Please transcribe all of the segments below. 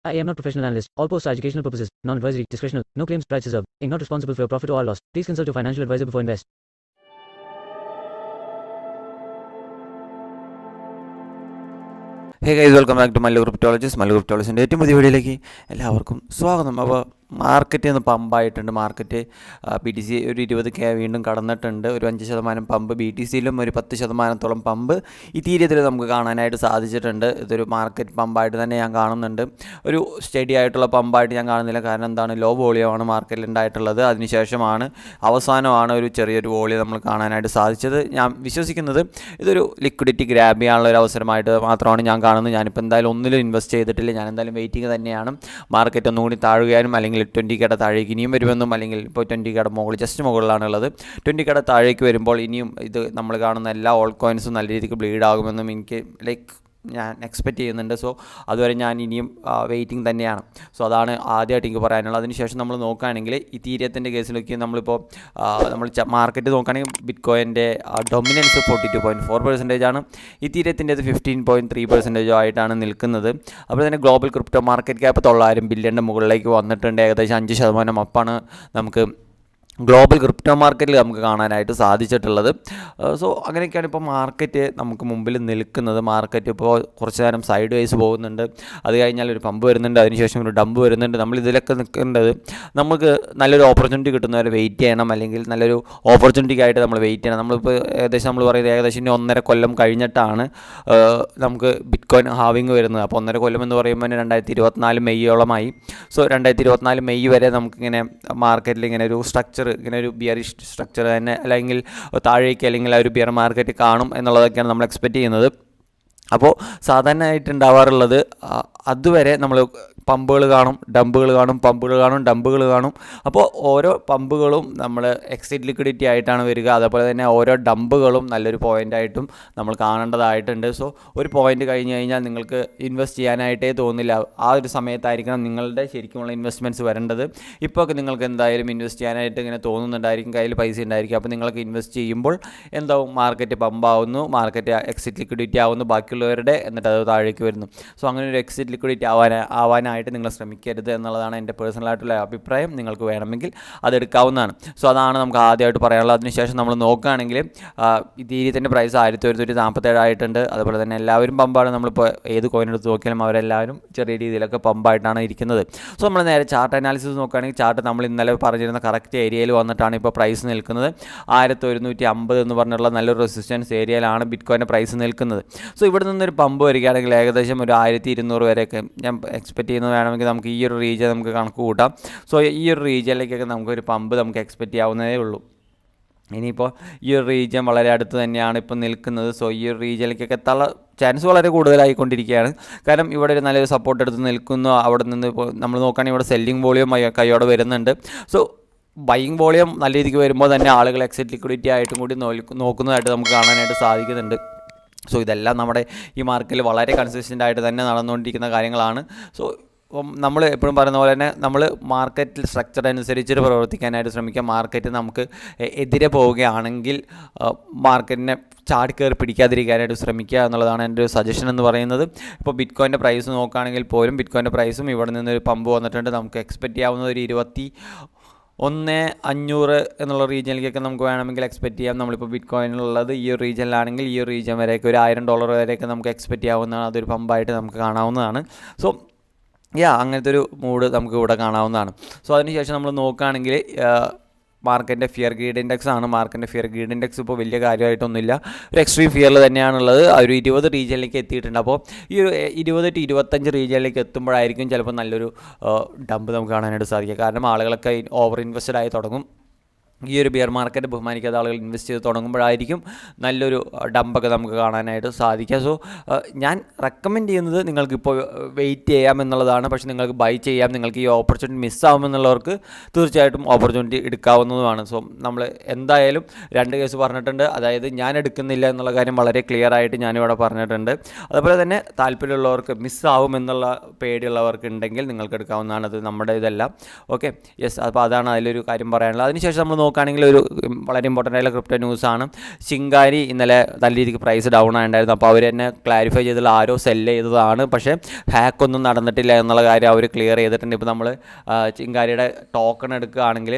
I am not professional analyst. All posts are educational purposes, non-advisory, discretional, no claims, price reserved. Inc. not responsible for your profit or loss. Please consult your financial advisor before invest. Hey guys, welcome back to mallucryptologist. mallucryptologist ഏറ്റവും പുതിയ വീഡിയോയിലേക്ക് എല്ലാവർക്കും സ്വാഗതം. അപ്പോൾ market ഒന്ന് പമ്പായിട്ടുണ്ട്. Market BTC ഒരു 20K വീണ്ടും കടന്നിട്ടുണ്ട്. ഒരു 5% പമ്പ് BTCയിലും ഒരു 10%-ഓളം പമ്പ് ഇതീരിയത്തിൽ നമുക്ക് കാണാനായിട്ട് സാധിച്ചിട്ടുണ്ട്. ഇതൊരു മാർക്കറ്റ് പമ്പായിട്ട് തന്നെ ഞാൻ കാണുന്നുണ്ട്. ഒരു സ്റ്റഡി ആയിട്ടുള്ള പമ്പായിട്ട് ഞാൻ കാണുന്നില്ല. കാരണം എന്താണ്, ലോ വോളിയമാണ് മാർക്കറ്റിൽ ഉണ്ടായിട്ടുള്ളത്. അതിനുശേഷമാണ് അവസാനമാണ് ഒരു ചെറിയൊരു വോളിയം നമ്മൾ കാണാനായിട്ട് സാധിച്ചത്. ഞാൻ വിശ്വസിക്കുന്നത് ഇതൊരു ലിക്വിഡിറ്റി ഗ്രാബ് ചെയ്യാനുള്ള ഒരു അവസരമായിട്ട് മാത്രമാണ് ഞാൻ കാണുന്നത്. ഞാനിപ്പോൾ എന്തായാലും ഒന്നിലും ഇൻവെസ്റ്റ് ചെയ്തിട്ടില്ല. ഞാൻ എന്തായാലും വെയിറ്റിംഗ് തന്നെയാണ്. മാർക്കറ്റ് ഒന്നുകൂടി താഴുകയാനും അല്ലെങ്കിൽ 20Kയുടെ താഴേക്ക് ഇനിയും വരുമെന്നും, അല്ലെങ്കിൽ ഇപ്പോൾ 20Kയുടെ മുകളിൽ ജസ്റ്റ് മുകളിലാണുള്ളത്. 20Kയുടെ താഴേക്ക് വരുമ്പോൾ ഇനിയും ഇത് നമ്മൾ കാണുന്ന എല്ലാ ഓൾ കോയിൻസും നല്ല രീതിക്ക് ബ്ലീഡ് ആകുമെന്നും എനിക്ക് ഞാൻ എക്സ്പെക്റ്റ് ചെയ്യുന്നുണ്ട്. സോ അതുവരെ ഞാൻ ഇനിയും വെയിറ്റിംഗ് തന്നെയാണ്. സോ അതാണ് ആദ്യമായിട്ട് എനിക്ക് പറയാനുള്ളത്. അതിനുശേഷം നമ്മൾ നോക്കുകയാണെങ്കിൽ ഇതീരിയത്തിൻ്റെ കേസിലൊക്കെ നമ്മൾ മാർക്കറ്റ് നോക്കുകയാണെങ്കിൽ ബിറ്റ്കോയിൻ്റെ ഡൊമിനൻസ് 42.4% ആണ്. ഇതീരിയത്തിൻ്റെത് 15.3% ആയിട്ടാണ് നിൽക്കുന്നത്. അപ്പോൾ തന്നെ ഗ്ലോബൽ ക്രിപ്റ്റോ മാർക്കറ്റ് ക്യാപ്പ് 900 ബില്യൻ്റെ മുകളിലേക്ക് വന്നിട്ടുണ്ട്. ഏകദേശം 5% അപ്പാണ് നമുക്ക് ഗ്ലോബൽ ക്രിപ്റ്റോ മാർക്കറ്റിൽ നമുക്ക് കാണാനായിട്ട് സാധിച്ചിട്ടുള്ളത്. സോ അങ്ങനെയൊക്കെയാണ് ഇപ്പോൾ മാർക്കറ്റ് നമുക്ക് മുമ്പിൽ നിൽക്കുന്നത്. മാർക്കറ്റ് ഇപ്പോൾ കുറച്ച് നേരം സൈഡ് വൈസ് പോകുന്നുണ്ട്. അത് കഴിഞ്ഞാൽ ഒരു പമ്പ് വരുന്നുണ്ട്, അതിനുശേഷം ഒരു ഡംപ് വരുന്നുണ്ട്. നമ്മൾ ഇതിലൊക്കെ നിൽക്കേണ്ടത് നമുക്ക് നല്ലൊരു ഓപ്പർച്യൂണിറ്റി കിട്ടുന്നവരെ വെയിറ്റ് ചെയ്യണം, അല്ലെങ്കിൽ നല്ലൊരു ഓപ്പർച്യൂണിറ്റിക്കായിട്ട് നമ്മൾ വെയിറ്റ് ചെയ്യണം. നമ്മളിപ്പോൾ നമ്മൾ പറയുന്നത് ഏകദേശം 1.5 കൊല്ലം കഴിഞ്ഞിട്ടാണ് നമുക്ക് ബിറ്റ്കോയിൻ ഹാവിങ് വരുന്നത്. അപ്പോൾ 1.5 കൊല്ലം എന്ന് പറയുമ്പോൾ 2024 മെയ്യോളമായി. സോ 2024 മെയ് വരെ നമുക്കിങ്ങനെ മാർക്കറ്റിൽ ഇങ്ങനെ ഒരു സ്ട്രക്ചർ, ഇങ്ങനെ ഒരു ബിയറിഷ് സ്ട്രക്ചർ തന്നെ, അല്ലെങ്കിൽ താഴേക്ക് അല്ലെങ്കിൽ ആ ഒരു ബിയർ മാർക്കറ്റ് കാണും എന്നുള്ളതൊക്കെയാണ് നമ്മൾ എക്സ്പെക്റ്റ് ചെയ്യുന്നത്. അപ്പോൾ സാധാരണയായിട്ട് ഉണ്ടാവാറുള്ളത് അതുവരെ നമ്മൾ പമ്പുകൾ കാണും, ഡമ്പുകൾ കാണും, പമ്പുകൾ കാണും, ഡമ്പുകൾ കാണും. അപ്പോൾ ഓരോ പമ്പുകളും നമ്മൾ എക്സിറ്റ് ലിക്വിഡിറ്റി ആയിട്ടാണ് വരിക. അതേപോലെ തന്നെ ഓരോ ഡമ്പുകളും നല്ലൊരു പോയിൻ്റായിട്ടും നമ്മൾ കാണേണ്ടതായിട്ടുണ്ട്. സോ ഒരു പോയിൻ്റ് കഴിഞ്ഞ് കഴിഞ്ഞാൽ നിങ്ങൾക്ക് ഇൻവെസ്റ്റ് ചെയ്യാനായിട്ടേ തോന്നില്ല. ആ ഒരു സമയത്തായിരിക്കണം നിങ്ങളുടെ ശരിക്കുമുള്ള ഇൻവെസ്റ്റ്മെൻറ്റ്സ് വരേണ്ടത്. ഇപ്പോൾ ഒക്കെ നിങ്ങൾക്ക് എന്തായാലും ഇൻവെസ്റ്റ് ചെയ്യാനായിട്ട് ഇങ്ങനെ തോന്നുന്നുണ്ടായിരിക്കും, കയ്യിൽ പൈസ ഉണ്ടായിരിക്കും. അപ്പോൾ നിങ്ങൾക്ക് ഇൻവെസ്റ്റ് ചെയ്യുമ്പോൾ എന്താവും, മാർക്കറ്റ് പമ്പാവുന്നു, മാർക്കറ്റ് എക്സിറ്റ് ലിക്വിഡിറ്റി ആവുന്നു ബാക്കിയുള്ളവരുടെ, എന്നിട്ട് അത് താഴേക്ക് വരുന്നു. സോ അങ്ങനെ ഒരു എക്സിറ്റ് ലിക്വിഡിറ്റി ആവാനായിട്ട് നിങ്ങൾ ശ്രമിക്കരുത് എന്നുള്ളതാണ് എൻ്റെ പേഴ്സണലായിട്ടുള്ള അഭിപ്രായം. നിങ്ങൾക്ക് വേണമെങ്കിൽ അതെടുക്കാവുന്നതാണ്. സോ അതാണ് നമുക്ക് ആദ്യമായിട്ട് പറയാനുള്ളത്. അതിനുശേഷം നമ്മൾ നോക്കുകയാണെങ്കിൽ ഇതീരിയത്തിൻ്റെ പ്രൈസ് 1147 ആയിട്ടുണ്ട്. അതുപോലെ തന്നെ എല്ലാവരും പമ്പാണ്. നമ്മളിപ്പോൾ ഏത് കോയിൻ എടുത്ത് നോക്കിയാലും അവരെല്ലാവരും ചെറിയ രീതിയിലൊക്കെ പമ്പായിട്ടാണ് ഇരിക്കുന്നത്. സോ നമ്മൾ നേരെ ചാർട്ട് അനാലിസിസ് നോക്കുകയാണെങ്കിൽ ചാർട്ട് നമ്മൾ ഇന്നലെ പറഞ്ഞിരുന്ന കറക്റ്റ് ഏരിയയിൽ വന്നിട്ടാണ് ഇപ്പോൾ പ്രൈസ് നിൽക്കുന്നത്. 1150 എന്ന് പറഞ്ഞുള്ള നല്ലൊരു റെസിസ്റ്റൻസ് ഏരിയയിലാണ് ബിറ്റ്കോയിൻ്റെ പ്രൈസ് നിൽക്കുന്നത്. സോ ഇവിടെ നിന്നൊരു പമ്പ് വരികയാണെങ്കിൽ ഏകദേശം ഒരു 1200 വരെയൊക്കെ ഞാൻ എക്സ്പെക്റ്റ് ചെയ്യുന്നത്. വേണമെങ്കിൽ നമുക്ക് ഈ ഒരു റീജിയൻ നമുക്ക് കണക്ക് കൂട്ടാം. സോ ഈ ഒരു റീജിയനിലേക്കൊക്കെ നമുക്കൊരു പമ്പ് നമുക്ക് എക്സ്പെക്റ്റ് ചെയ്യാവുന്നതേ ഉള്ളൂ. ഇനിയിപ്പോൾ ഈ ഒരു റീജിയൻ വളരെ അടുത്ത് തന്നെയാണ് ഇപ്പോൾ നിൽക്കുന്നത്. സോ ഈ ഒരു റീജിയനിലേക്കൊക്കെ എത്താനുള്ള ചാൻസ് വളരെ കൂടുതലായിക്കൊണ്ടിരിക്കുകയാണ്. കാരണം ഇവിടെ ഒരു നല്ലൊരു സപ്പോർട്ട് എടുത്ത് നിൽക്കുന്നു. അവിടെ നിന്ന് ഇപ്പോൾ നമ്മൾ നോക്കുകയാണെങ്കിൽ ഇവിടെ സെല്ലിംഗ് വോളിയം കൈയോടെ വരുന്നുണ്ട്. സോ ബൈയിങ് വോളിയം നല്ല രീതിക്ക് വരുമ്പോൾ തന്നെ ആളുകൾ എക്സിറ്റ് ലിക്വിഡിറ്റി ആയിട്ടും കൂടി നോക്കുന്നതായിട്ട് നമുക്ക് കാണാനായിട്ട് സാധിക്കുന്നുണ്ട്. സോ ഇതെല്ലാം നമ്മുടെ ഈ മാർക്കറ്റിൽ വളരെ കൺസിസ്റ്റൻ്റ് ആയിട്ട് തന്നെ നടന്നുകൊണ്ടിരിക്കുന്ന കാര്യങ്ങളാണ്. സോ നമ്മൾ എപ്പോഴും പറയുന്ന പോലെ തന്നെ നമ്മൾ മാർക്കറ്റിൽ സ്ട്രക്ചർ അനുസരിച്ചിട്ട് പ്രവർത്തിക്കാനായിട്ട് ശ്രമിക്കുക. മാർക്കറ്റ് നമുക്ക് എതിരെ പോവുകയാണെങ്കിൽ മാർക്കറ്റിനെ ചാടിക്കയറി പിടിക്കാതിരിക്കാനായിട്ട് ശ്രമിക്കുക എന്നുള്ളതാണ് എൻ്റെ ഒരു സജഷൻ എന്ന് പറയുന്നത്. ഇപ്പോൾ ബിറ്റ്കോയിൻ്റെ പ്രൈസ് നോക്കുകയാണെങ്കിൽ പോലും ബിറ്റ്കോയിൻ്റെ പ്രൈസും ഇവിടെ നിന്നൊരു പമ്പ് വന്നിട്ടുണ്ട്. നമുക്ക് എക്സ്പെക്റ്റ് ചെയ്യാവുന്ന ഒരു 21,500 എന്നുള്ള റീജിയനിലേക്കൊക്കെ നമുക്ക് വേണമെങ്കിൽ എക്സ്പെക്റ്റ് ചെയ്യാം. നമ്മളിപ്പോൾ ബിറ്റ്കോയിനുള്ളത് ഈ ഒരു റീജിയനിലാണെങ്കിൽ ഈ ഒരു റീജിയൻ വരെയൊക്കെ ഒരു $1000 വരെയൊക്കെ നമുക്ക് എക്സ്പെക്റ്റ് ചെയ്യാവുന്നതാണ്. അതൊരു പമ്പായിട്ട് നമുക്ക് കാണാവുന്നതാണ്. സോ അങ്ങനത്തെ ഒരു മൂഡ് നമുക്ക് ഇവിടെ കാണാവുന്നതാണ്. സോ അതിനുശേഷം നമ്മൾ നോക്കുകയാണെങ്കിൽ മാർക്കറ്റിൻ്റെ ഫിയർ ഗ്രീഡ് ഇൻഡെക്സ് ആണ്. മാർക്കറ്റിൻ്റെ ഫിയർ ഗ്രീഡ് ഇൻഡെക്സ് ഇപ്പോൾ വലിയ കാര്യമായിട്ടൊന്നുമില്ല, ഒരു എക്സ്ട്രീം ഫിയറിൽ തന്നെയാണുള്ളത്. ഒരു 20 റീജിയനിലേക്ക് എത്തിയിട്ടുണ്ട്. അപ്പോൾ ഈ ഒരു 20 to 25 റീജിയനിലേക്ക് എത്തുമ്പോഴായിരിക്കും ചിലപ്പോൾ നല്ലൊരു ഡംപ് നമുക്ക് കാണാനായിട്ട് സാധിക്കുക. കാരണം ആളുകളൊക്കെ ഓവർ ഇൻവെസ്റ്റഡ് ആയി തുടങ്ങും. ഈ ഒരു ബിയർ മാർക്കറ്റ് ബഹുമാനിക്കാത്ത ആളുകൾ ഇൻവെസ്റ്റ് ചെയ്ത് തുടങ്ങുമ്പോഴായിരിക്കും നല്ലൊരു ഡംപൊക്കെ നമുക്ക് കാണാനായിട്ട് സാധിക്കുക. സോ ഞാൻ റെക്കമെൻഡ് ചെയ്യുന്നത് നിങ്ങൾക്കിപ്പോൾ വെയിറ്റ് ചെയ്യാമെന്നുള്ളതാണ്. പക്ഷേ നിങ്ങൾക്ക് ബൈ ചെയ്യാം. നിങ്ങൾക്ക് ഈ ഓപ്പർച്യൂണിറ്റി മിസ്സാവുമെന്നുള്ളവർക്ക് തീർച്ചയായിട്ടും ഓപ്പർച്യൂണിറ്റി എടുക്കാവുന്നതുമാണ്. സോ നമ്മൾ എന്തായാലും 2 കേസ് പറഞ്ഞിട്ടുണ്ട്. അതായത് ഞാൻ എടുക്കുന്നില്ല എന്നുള്ള കാര്യം വളരെ ക്ലിയർ ആയിട്ട് ഞാനിവിടെ പറഞ്ഞിട്ടുണ്ട്. അതുപോലെ തന്നെ താല്പര്യമുള്ളവർക്ക് മിസ്സാവുമെന്നുള്ള പേടിയുള്ളവർക്ക് ഉണ്ടെങ്കിൽ നിങ്ങൾക്ക് എടുക്കാവുന്നതാണ്. അത് നമ്മുടെ ഇതെല്ലാം ഓക്കെ. യെസ്, അപ്പോൾ അതാണ് അതിലൊരു കാര്യം പറയാനുള്ളത്. അതിനുശേഷം നമ്മൾ നോക്കുകയാണെങ്കിൽ ഒരു വളരെ ഇമ്പോർട്ടൻ്റ് ആയിട്ടുള്ള ക്രിപ്റ്റോ ന്യൂസാണ്. ചിങ്കാരി ഇന്നലെ നല്ല രീതിക്ക് പ്രൈസ് ഡൗൺ ആയിട്ടുണ്ടായിരുന്നു. അപ്പോൾ അവർ തന്നെ ക്ലാരിഫൈ ചെയ്തിട്ടുള്ള ആരോ സെല്ല് ചെയ്തതാണ്, പക്ഷേ ഹാക്കൊന്നും നടന്നിട്ടില്ല എന്നുള്ള കാര്യം അവർ ക്ലിയർ ചെയ്തിട്ടുണ്ട്. ഇപ്പോൾ നമ്മൾ ചിങ്കാരിയുടെ ടോക്കൺ എടുക്കുകയാണെങ്കിൽ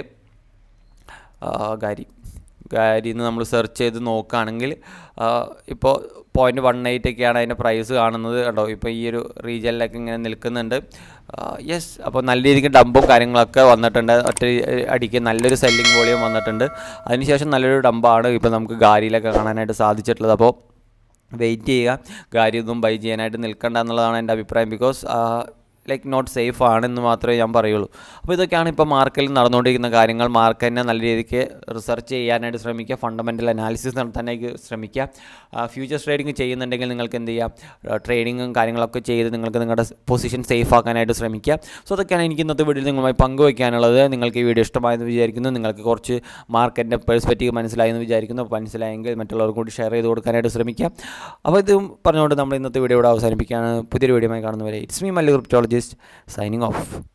ഗാരിന്ന് നമ്മൾ സെർച്ച് ചെയ്ത് നോക്കുകയാണെങ്കിൽ ഇപ്പോൾ 0.18 ഒക്കെയാണ് അതിൻ്റെ പ്രൈസ് കാണുന്നത് കേട്ടോ. ഇപ്പോൾ ഈ ഒരു റീജിയനിലൊക്കെ ഇങ്ങനെ നിൽക്കുന്നുണ്ട്. യെസ്, അപ്പോൾ നല്ല രീതിക്ക് ഡംപും കാര്യങ്ങളൊക്കെ വന്നിട്ടുണ്ട്. ഒറ്റ അടിക്ക് നല്ലൊരു സെല്ലിംഗ് വോളിയം വന്നിട്ടുണ്ട്. അതിനുശേഷം നല്ലൊരു ഡംപാണ് ഇപ്പോൾ നമുക്ക് ഗാരിയിലൊക്കെ കാണാനായിട്ട് സാധിച്ചിട്ടുള്ളത്. അപ്പോൾ വെയിറ്റ് ചെയ്യുക, ഗാരി ഒന്നും ബൈ ചെയ്യാനായിട്ട് നിൽക്കേണ്ട എന്നുള്ളതാണ് എൻ്റെ അഭിപ്രായം. ബിക്കോസ് ലൈക്ക് നോട്ട് സേഫ് ആണെന്ന് മാത്രമേ ഞാൻ പറയുള്ളൂ. അപ്പോൾ ഇതൊക്കെയാണ് ഇപ്പോൾ മാർക്കറ്റിൽ നടന്നുകൊണ്ടിരിക്കുന്ന കാര്യങ്ങൾ. മാർക്കറ്റിനെ നല്ല രീതിക്ക് റിസർച്ച് ചെയ്യാനായിട്ട് ശ്രമിക്കുക, ഫണ്ടമെൻ്റൽ അനാലിസിസ് നടത്താനായിട്ട് ശ്രമിക്കുക. ഫ്യൂച്ചേഴ്സ് ട്രേഡിംഗ് ചെയ്യുന്നുണ്ടെങ്കിൽ നിങ്ങൾക്ക് എന്ത് ചെയ്യാം, ട്രേഡിങ്ങും കാര്യങ്ങളൊക്കെ ചെയ്ത് നിങ്ങൾക്ക് നിങ്ങളുടെ പൊസിഷൻ സേഫ് ആക്കാനായിട്ട് ശ്രമിക്കുക. സോ അതൊക്കെയാണ് എനിക്ക് ഇന്നത്തെ വീഡിയോയിൽ നിങ്ങളുമായി പങ്കുവയ്ക്കാനുള്ളത്. നിങ്ങൾക്ക് ഈ വീഡിയോ ഇഷ്ടമായെന്ന് വിചാരിക്കുന്നു. നിങ്ങൾക്ക് കുറച്ച് മാർക്കറ്റിൻ്റെ പെർസ്പെക്റ്റീവ് മനസ്സിലായെന്ന് വിചാരിക്കുന്നു. മനസ്സിലായെങ്കിൽ മറ്റുള്ളവർക്ക് കൂടി ഷെയർ ചെയ്ത് കൊടുക്കാനായിട്ട് ശ്രമിക്കുക. അപ്പോൾ ഇത് പറഞ്ഞുകൊണ്ട് നമ്മൾ ഇന്നത്തെ വീഡിയോ ഇവിടെ അവസാനിപ്പിക്കുകയാണ്. പുതിയൊരു വീഡിയോയുമായി കാണുന്നവരെ it's me Mallu cryptologist signing off.